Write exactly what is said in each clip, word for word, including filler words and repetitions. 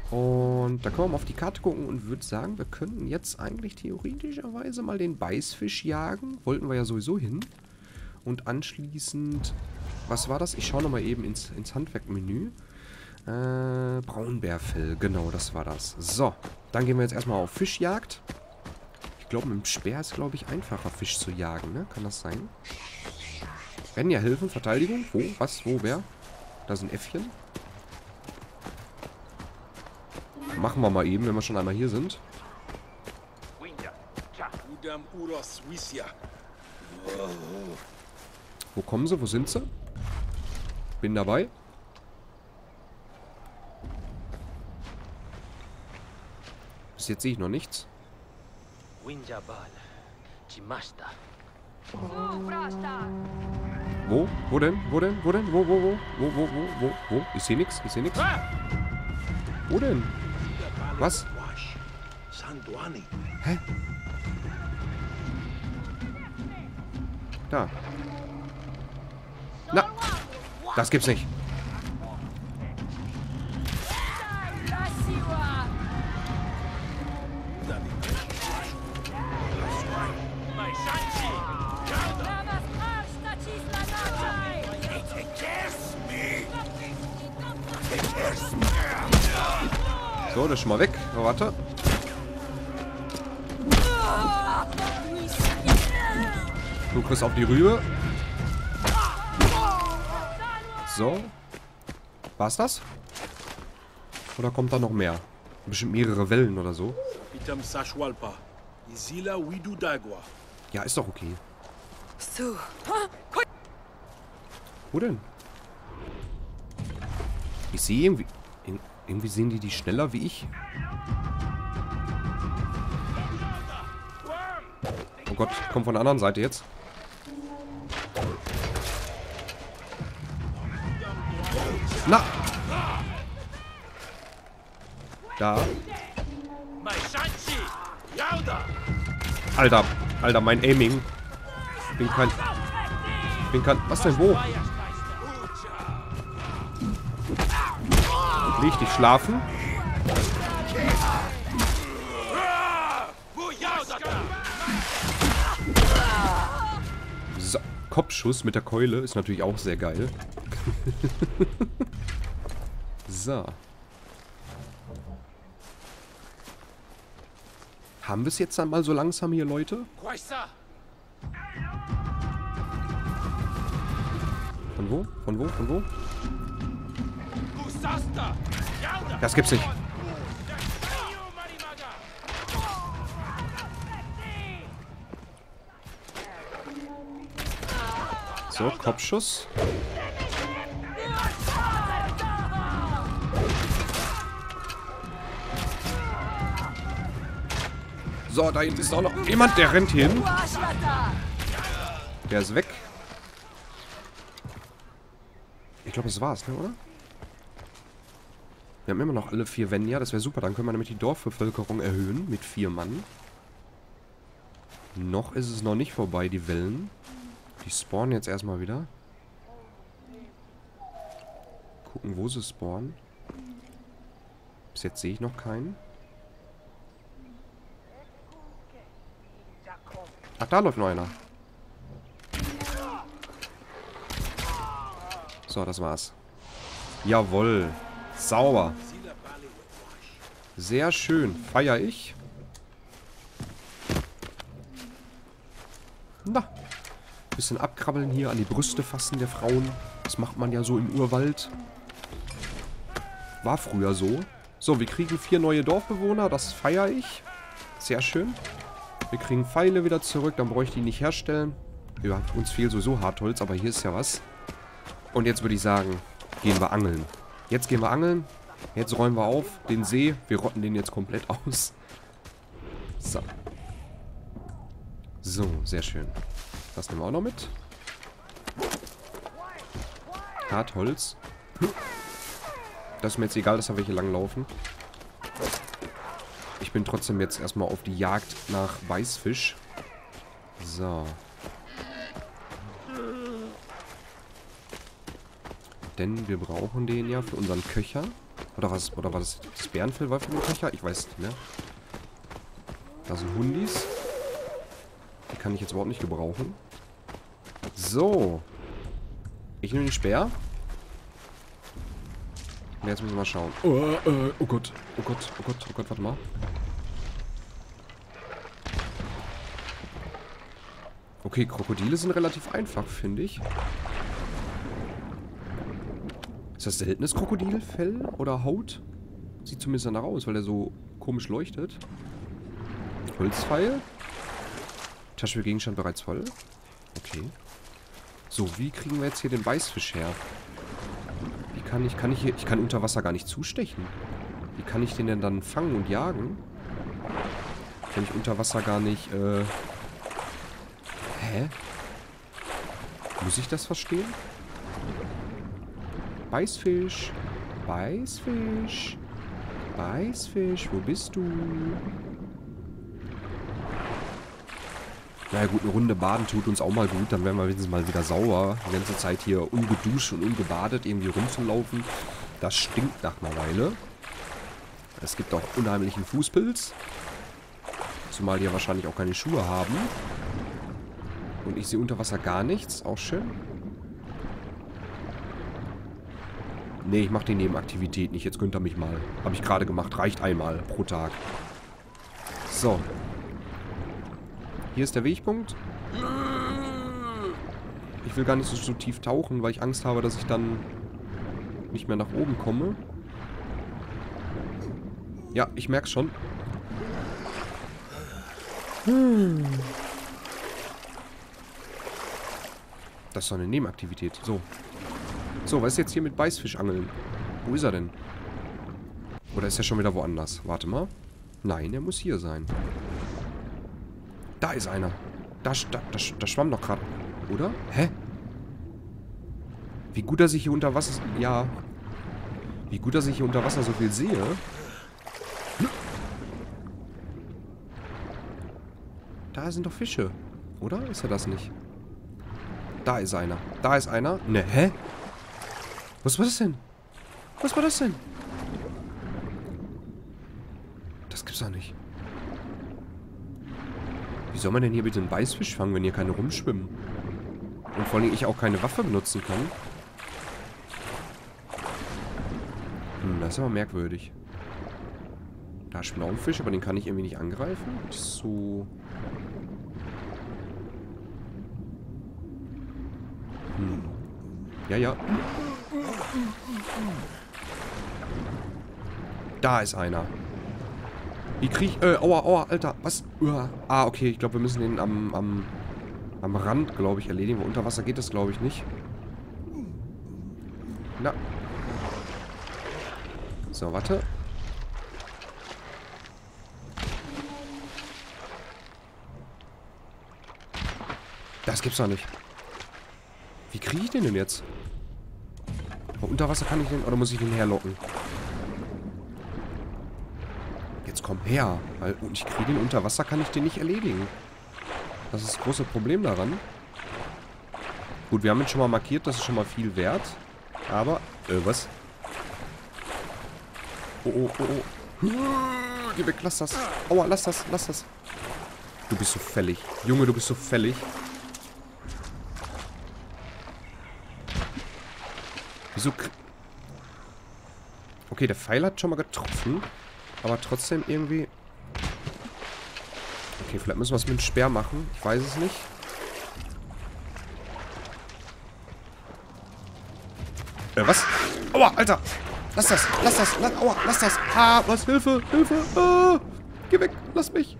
Und da können wir mal auf die Karte gucken und würde sagen, wir könnten jetzt eigentlich theoretischerweise mal den Beißfisch jagen. Wollten wir ja sowieso hin. Und anschließend, was war das? Ich schaue nochmal eben ins, ins Handwerkmenü. Äh, Braunbärfell, genau, das war das. So, dann gehen wir jetzt erstmal auf Fischjagd. Ich glaube, mit dem Speer ist, glaube ich, einfacher, Fisch zu jagen, ne? Kann das sein? Werden ja helfen, Verteidigung. Wo? Was? Wo? Wer? Da sind Äffchen. Machen wir mal eben, wenn wir schon einmal hier sind. Wo kommen sie? Wo sind sie? Bin dabei. Bis jetzt sehe ich noch nichts. Wo? Wo denn? Wo denn? Wo denn? Wo, wo, wo? Wo, wo, wo, wo, wo? Ich sehe nichts. Ich sehe nichts. Wo denn? Was? Hä? Da. Na! Das gibt's nicht. So, das ist schon mal weg. Oh, warte. Du kriegst auf die Rübe. So. War's das? Oder kommt da noch mehr? Bestimmt mehrere Wellen oder so. Ja, ist doch okay. Wo denn? Ich sehe irgendwie... Irgendwie sehen die die schneller wie ich. Oh Gott, kommt von der anderen Seite jetzt. Na! Da. Alter, Alter, mein Aiming. Ich bin kein... Ich bin kein... Was denn, wo? Leg dich schlafen. So, Kopfschuss mit der Keule ist natürlich auch sehr geil. So. Haben wir es jetzt dann mal so langsam hier, Leute? Von wo? Von wo? Von wo? Das gibt's nicht. So, Kopfschuss. So, da hinten ist auch noch jemand, der rennt hin. Der ist weg. Ich glaube, das war's, ne, oder? Wir haben immer noch alle vier Venya. Das wäre super. Dann können wir nämlich die Dorfbevölkerung erhöhen mit vier Mann. Noch ist es noch nicht vorbei, die Wellen. Die spawnen jetzt erstmal wieder. Gucken, wo sie spawnen. Bis jetzt sehe ich noch keinen. Ach, da läuft noch einer. So, das war's. Jawohl. Sauber. Sehr schön. Feier ich. Na. Bisschen abkrabbeln hier, an die Brüste fassen der Frauen. Das macht man ja so im Urwald. War früher so. So, wir kriegen vier neue Dorfbewohner. Das feiere ich. Sehr schön. Wir kriegen Pfeile wieder zurück. Dann bräuchte ich die nicht herstellen. Ja, uns fehlt sowieso Hartholz, aber hier ist ja was. Und jetzt würde ich sagen, gehen wir angeln. Jetzt gehen wir angeln. Jetzt räumen wir auf den See. Wir rotten den jetzt komplett aus. So. So, sehr schön. Das nehmen wir auch noch mit. Hartholz. Das ist mir jetzt egal, dass da welche langlaufen. Ich bin trotzdem jetzt erstmal auf die Jagd nach Weißfisch. So. Denn wir brauchen den ja für unseren Köcher. Oder was? Oder war das das Bärenfell war für den Köcher? Ich weiß es nicht mehr. Da sind Hundis. Die kann ich jetzt überhaupt nicht gebrauchen. So. Ich nehme den Speer. Und jetzt müssen wir mal schauen. Oh, äh, oh Gott. Oh Gott, oh Gott, oh Gott, warte mal. Okay, Krokodile sind relativ einfach, finde ich. Ist das seltenes Krokodilfell oder Haut? Sieht zumindest danach aus, weil der so komisch leuchtet. Holzpfeil. Tasche für Gegenstand bereits voll. Okay. So, wie kriegen wir jetzt hier den Beißfisch her? Wie kann ich, kann ich hier, ich kann unter Wasser gar nicht zustechen. Wie kann ich den denn dann fangen und jagen? Wenn ich unter Wasser gar nicht, äh... Hä? Muss ich das verstehen? Beißfisch. Beißfisch. Beißfisch, wo bist du? Naja gut, eine Runde baden tut uns auch mal gut. Dann werden wir wenigstens mal wieder sauber. Die ganze Zeit hier ungeduscht und ungebadet irgendwie rumzulaufen. Das stinkt nach einer Weile. Es gibt auch unheimlichen Fußpilz. Zumal die ja wahrscheinlich auch keine Schuhe haben. Und ich sehe unter Wasser gar nichts. Auch schön. Nee, ich mache die Nebenaktivität nicht. Jetzt könnt ihr mich mal. Habe ich gerade gemacht. Reicht einmal pro Tag. So. Hier ist der Wegpunkt. Ich will gar nicht so, so tief tauchen, weil ich Angst habe, dass ich dann nicht mehr nach oben komme. Ja, ich merk's schon. Das ist doch eine Nebenaktivität. So. So, was ist jetzt hier mit Beißfischangeln? Wo ist er denn? Oder ist er schon wieder woanders? Warte mal. Nein, er muss hier sein. Da ist einer. Da, da, da, da schwamm doch gerade. Oder? Hä? Wie gut, dass ich hier unter Wasser... Ja. Wie gut, dass ich hier unter Wasser so viel sehe. Da sind doch Fische. Oder? Ist er das nicht? Da ist einer. Da ist einer. Ne, hä? Was war das denn? Was war das denn? Das gibt's doch nicht. Wie soll man denn hier bitte einen Beißfisch fangen, wenn hier keine rumschwimmen? Und vor allem ich auch keine Waffe benutzen kann. Hm, das ist aber merkwürdig. Da schwimmt auch ein Fisch, aber den kann ich irgendwie nicht angreifen. So. Hm. Ja, ja. Da ist einer. Wie krieg ich... Äh, aua, aua, Alter. Was? Uah. Ah, okay. Ich glaube, wir müssen den am, am, am Rand, glaube ich, erledigen. Weil unter Wasser geht das, glaube ich, nicht. Na. So, warte. Das gibt's doch nicht. Wie kriege ich den denn jetzt? Aber unter Wasser kann ich den... Oder muss ich den herlocken? Jetzt komm her. Weil, und ich kriege den unter Wasser, kann ich den nicht erledigen. Das ist das große Problem daran. Gut, wir haben ihn schon mal markiert. Das ist schon mal viel wert. Aber... Äh, was? Oh, oh, oh, oh. Geh weg, lass das. Aua, lass das, lass das. Du bist so fällig. Junge, du bist so fällig. Wieso... Okay, der Pfeil hat schon mal getroffen. Aber trotzdem irgendwie... Okay, vielleicht müssen wir es mit dem Speer machen. Ich weiß es nicht. Äh, was? Aua, Alter! Lass das! Lass das! Lass, aua, lass das! Ah, was? Hilfe! Hilfe! Ah, geh weg! Lass mich!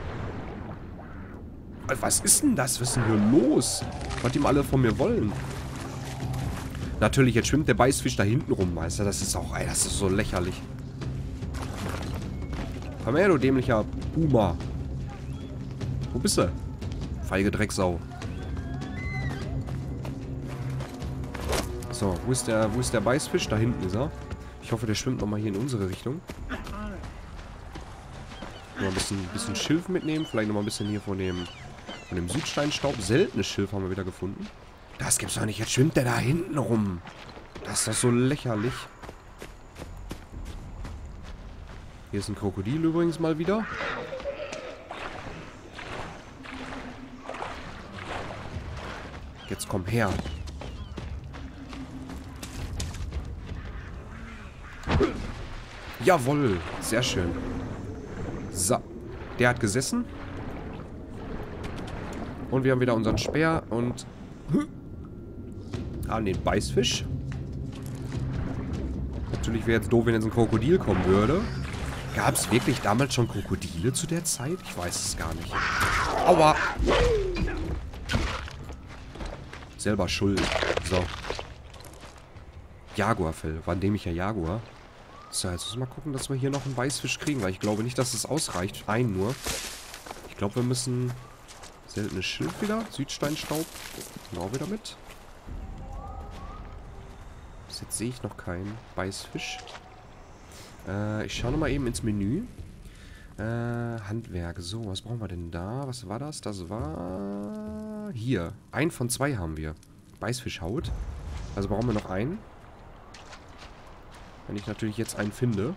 Was ist denn das? Was ist denn hier los? Was die mal alle von mir wollen? Natürlich, jetzt schwimmt der Beißfisch da hinten rum, weißt du? Das ist auch... Ey, das ist so lächerlich. Komm her, du dämlicher Puma. Wo bist du? Feige Drecksau. So, wo ist der, wo ist der Beißfisch? Da hinten ist er. Ich hoffe, der schwimmt nochmal hier in unsere Richtung. Noch ein bisschen, bisschen Schilf mitnehmen. Vielleicht nochmal ein bisschen hier von dem, von dem Südsteinstaub. Seltenes Schilf haben wir wieder gefunden. Das gibt's doch nicht. Jetzt schwimmt der da hinten rum. Das ist doch so lächerlich. Hier ist ein Krokodil übrigens mal wieder. Jetzt komm her. Jawohl. Sehr schön. So. Der hat gesessen. Und wir haben wieder unseren Speer und... an den Beißfisch. Natürlich wäre jetzt doof, wenn jetzt ein Krokodil kommen würde. Gab es wirklich damals schon Krokodile zu der Zeit? Ich weiß es gar nicht. Aua! Selber schuld. So. Jaguarfell. War ein dämlicher Jaguar. So, jetzt müssen wir mal gucken, dass wir hier noch einen Weißfisch kriegen, weil ich glaube nicht, dass es ausreicht. Einen nur. Ich glaube, wir müssen... Seltenes Schild wieder. Südsteinstaub. Genau wieder mit. Bis jetzt sehe ich noch keinen Weißfisch. Äh, ich schaue nochmal eben ins Menü. Äh, Handwerk. So, was brauchen wir denn da? Was war das? Das war... Hier. Ein von zwei haben wir. Weißfischhaut. Also brauchen wir noch einen. Wenn ich natürlich jetzt einen finde.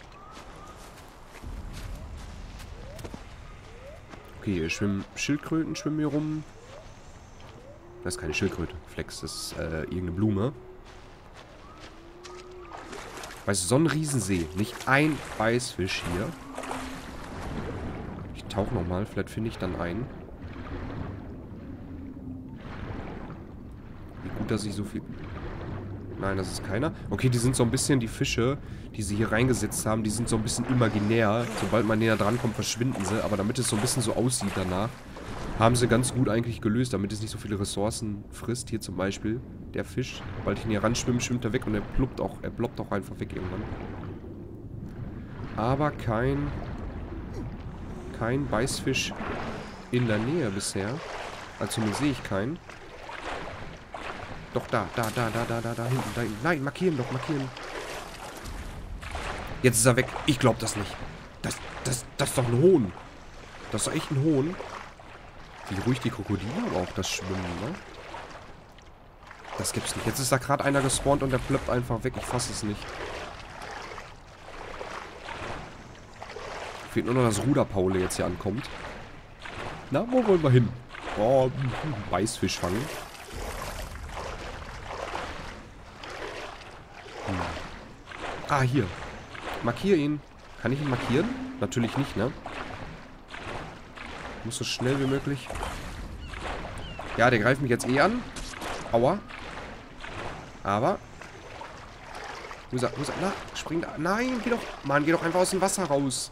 Okay, hier schwimmen Schildkröten, schwimmen hier rum. Das ist keine Schildkröte. Flex, das ist äh, irgendeine Blume. Weißt du, so ein Riesensee. Nicht ein Weißfisch hier. Ich tauche nochmal. Vielleicht finde ich dann einen. Wie gut, dass ich so viel... Nein, das ist keiner. Okay, die sind so ein bisschen, die Fische, die sie hier reingesetzt haben, die sind so ein bisschen imaginär. Sobald man näher dran kommt, verschwinden sie. Aber damit es so ein bisschen so aussieht danach, haben sie ganz gut eigentlich gelöst, damit es nicht so viele Ressourcen frisst. Hier zum Beispiel der Fisch. Sobald ich ihn hier ranschwimme, schwimmt er weg und er ploppt auch, er ploppt auch einfach weg irgendwann. Aber kein, kein Weißfisch in der Nähe bisher. Also zumindest sehe ich keinen. Doch, da, da, da, da, da, da, da, hinten, da hinten. Nein, markieren doch, markieren. Jetzt ist er weg. Ich glaube das nicht. Das, das, das ist doch ein Hohn. Das ist doch echt ein Hohn. Wie ruhig die Krokodile aber auch das Schwimmen, ne? Das gibt's nicht. Jetzt ist da gerade einer gespawnt und der plöppt einfach weg. Ich fasse es nicht. Fehlt nur noch, dass Ruderpaule jetzt hier ankommt. Na, wo wollen wir hin? Oh, Weißfisch fangen. Hm. Ah, hier. Markier ihn. Kann ich ihn markieren? Natürlich nicht, ne? Muss so schnell wie möglich. Ja, der greift mich jetzt eh an. Aua. Aber. Wo ist er? Wo ist er? Na, spring da. Nein, geh doch. Mann, geh doch einfach aus dem Wasser raus.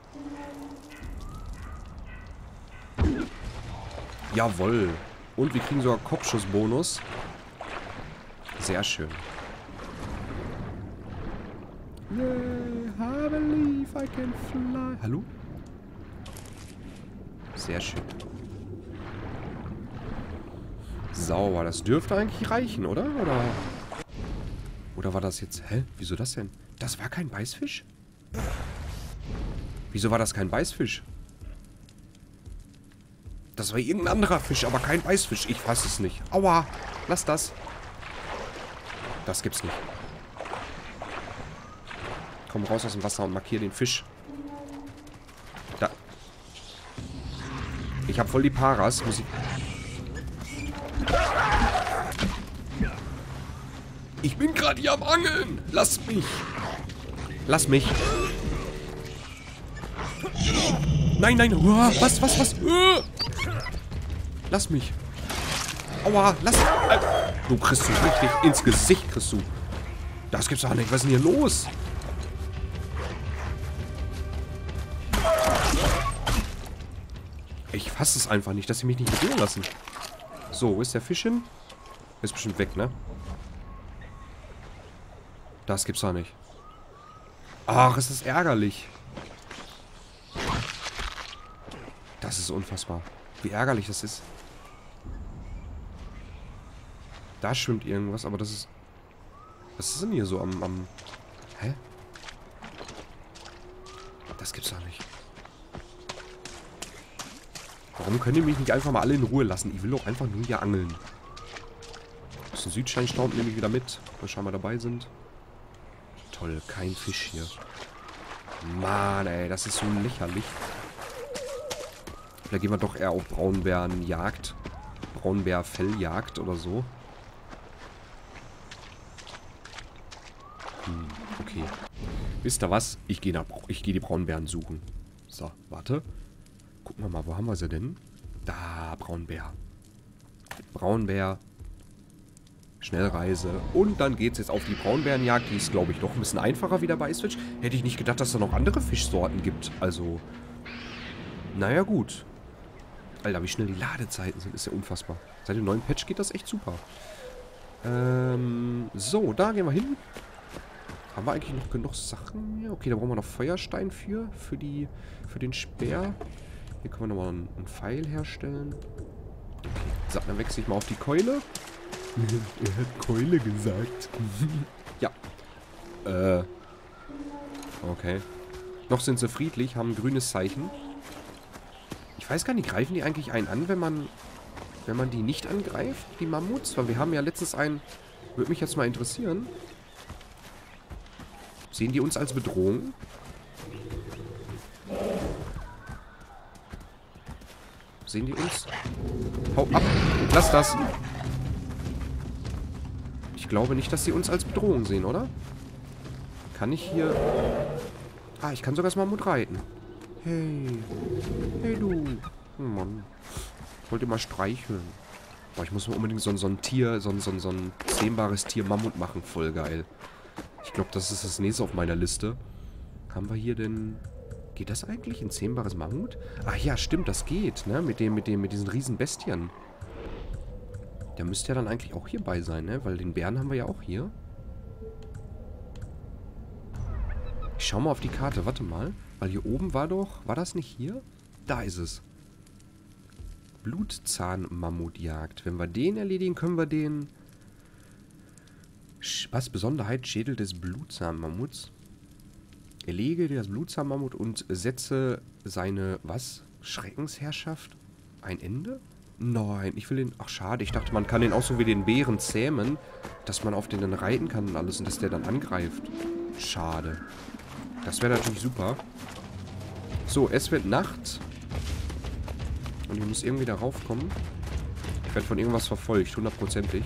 Jawohl. Und wir kriegen sogar Kopfschussbonus. Sehr schön. Yeah, I believe I can fly. Hallo? Sehr schön. Sauber. Das dürfte eigentlich reichen, oder? Oder, oder war das jetzt... Hä? Wieso das denn? Das war kein Beißfisch? Wieso war das kein Beißfisch? Das war irgendein anderer Fisch, aber kein Beißfisch. Ich fasse es nicht. Aua. Lass das. Das gibt's nicht. Komm raus aus dem Wasser und markier den Fisch. Da. Ich habe voll die Paras. Muss ich... Ich bin gerade hier am Angeln. Lass mich. Lass mich. Nein, nein. Uah, was, was, was? Uah. Lass mich. Aua, lass mich. Du kriegst du richtig ins Gesicht, kriegst du. Das gibt's doch nicht. Was ist denn hier los? Ich fasse es einfach nicht, dass sie mich nicht berühren lassen. So, wo ist der Fisch hin? Ist bestimmt weg, ne? Das gibt's doch nicht. Ach, ist das ärgerlich. Das ist unfassbar. Wie ärgerlich das ist. Da schwimmt irgendwas, aber das ist... Was ist denn hier so am... am Hä? Das gibt's doch nicht. Warum können die mich nicht einfach mal alle in Ruhe lassen? Ich will doch einfach nur hier angeln. Das ist ein Südsteinstaub, nehme ich wieder mit, wo wir schon mal dabei sind. Toll, kein Fisch hier. Mann, ey, das ist so lächerlich. Vielleicht gehen wir doch eher auf Braunbärenjagd. Braunbärfelljagd oder so. Hm, okay. Wisst ihr was? Ich gehe nach, ich gehe die Braunbären suchen. So, warte. Gucken wir mal, wo haben wir sie denn? Da, Braunbär. Braunbär. Schnellreise. Und dann geht's jetzt auf die Braunbärenjagd. Die ist, glaube ich, doch ein bisschen einfacher wieder bei Switch. Hätte ich nicht gedacht, dass es da noch andere Fischsorten gibt. Also, naja, gut. Alter, wie schnell die Ladezeiten sind, ist ja unfassbar. Seit dem neuen Patch geht das echt super. Ähm, so, da gehen wir hin. Haben wir eigentlich noch genug Sachen hier? Okay, da brauchen wir noch Feuerstein für, für die, für den Speer. Hier können wir nochmal einen, einen Pfeil herstellen. Okay, so, dann wechsle ich mal auf die Keule. Er hat Keule gesagt. Ja. Äh. Okay. Noch sind sie friedlich, haben ein grünes Zeichen. Ich weiß gar nicht, greifen die eigentlich einen an, wenn man, wenn man die nicht angreift, die Mammuts? Weil wir haben ja letztens einen, würde mich jetzt mal interessieren. Sehen die uns als Bedrohung? Sehen die uns? Hau ab! Lass das! Ich glaube nicht, dass sie uns als Bedrohung sehen, oder? Kann ich hier... Ah, ich kann sogar das Mammut reiten. Hey. Hey, du. Oh Mann. Ich wollte mal streicheln. Boah, ich muss mir unbedingt so, so ein Tier, so, so, so ein zähmbares Tier Mammut machen. Voll geil. Ich glaube, das ist das nächste auf meiner Liste. Haben wir hier denn... Geht das eigentlich? Ein zähmbares Mammut? Ach ja, stimmt, das geht, ne? Mit dem, mit dem, mit diesen riesen Bestien. Der müsste ja dann eigentlich auch hierbei sein, ne? Weil den Bären haben wir ja auch hier. Ich schau mal auf die Karte, warte mal. Weil hier oben war doch... War das nicht hier? Da ist es. Blutzahn-Mammutjagd. Wenn wir den erledigen, können wir den... Was? Besonderheit? Schädel des Blutzahn-Mammuts. Erlege das Blutzahn-Mammut und setze seine... Was? Schreckensherrschaft? Ein Ende? Nein, ich will den... Ach, schade. Ich dachte, man kann den auch so wie den Bären zähmen, dass man auf den dann reiten kann und alles und dass der dann angreift. Schade. Das wäre natürlich super. So, es wird Nacht. Und ich muss irgendwie da raufkommen. Ich werde von irgendwas verfolgt, hundertprozentig.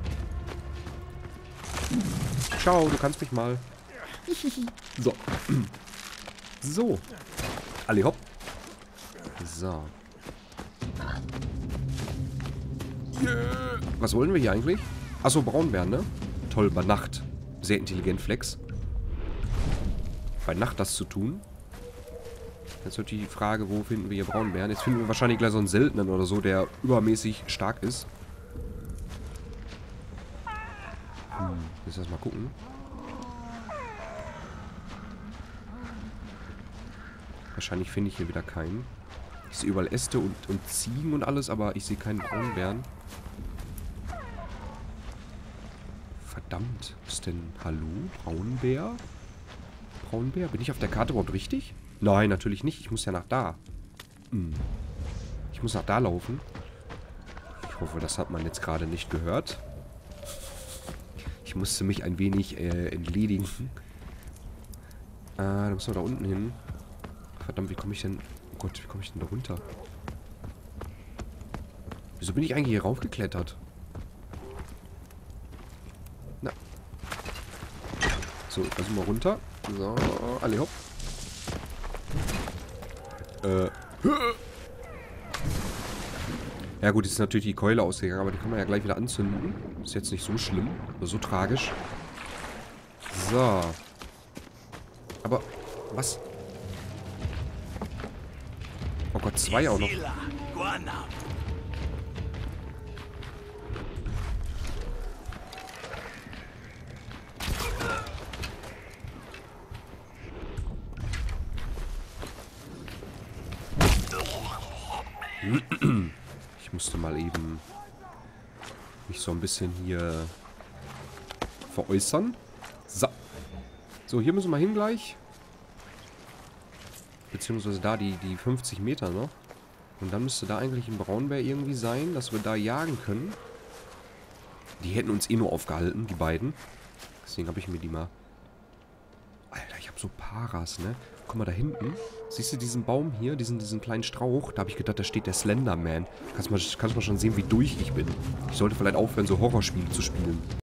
Ciao, du kannst mich mal. So. So. Alle hopp. So. Was wollen wir hier eigentlich? Achso, Braunbären, ne? Toll, bei Nacht. Sehr intelligent, Flex. Bei Nacht das zu tun. Jetzt wird die Frage, wo finden wir hier Braunbären? Jetzt finden wir wahrscheinlich gleich so einen seltenen oder so, der übermäßig stark ist. Hm, jetzt erst mal gucken. Wahrscheinlich finde ich hier wieder keinen. Ich sehe überall Äste und, und Ziegen und alles, aber ich sehe keinen Braunbären. Verdammt. Was ist denn? Hallo? Braunbär? Braunbär? Bin ich auf der Karte überhaupt richtig? Nein, natürlich nicht. Ich muss ja nach da. Hm. Ich muss nach da laufen. Ich hoffe, das hat man jetzt gerade nicht gehört. Ich musste mich ein wenig äh, entledigen. Äh, da müssen wir da unten hin. Verdammt, wie komme ich denn... Oh Gott, wie komme ich denn da runter? Wieso bin ich eigentlich hier raufgeklettert? Na. So, also mal runter. So, alle hopp. Äh. Ja gut, jetzt ist natürlich die Keule ausgegangen, aber die kann man ja gleich wieder anzünden. Ist jetzt nicht so schlimm. Oder so tragisch. So. Aber, was? Oh Gott, zwei auch noch. Ich musste mal eben mich so ein bisschen hier veräußern. So. So, hier müssen wir hin gleich. Beziehungsweise da die, die fünfzig Meter noch. Und dann müsste da eigentlich ein Braunbär irgendwie sein, dass wir da jagen können. Die hätten uns eh nur aufgehalten, die beiden. Deswegen habe ich mir die mal... Alter, ich habe so Paras, ne? Guck mal da hinten. Siehst du diesen Baum hier, diesen, diesen kleinen Strauch? Da habe ich gedacht, da steht der Slenderman. Kannst du mal, kannst mal schon sehen, wie durch ich bin. Ich sollte vielleicht aufhören, so Horrorspiele zu spielen.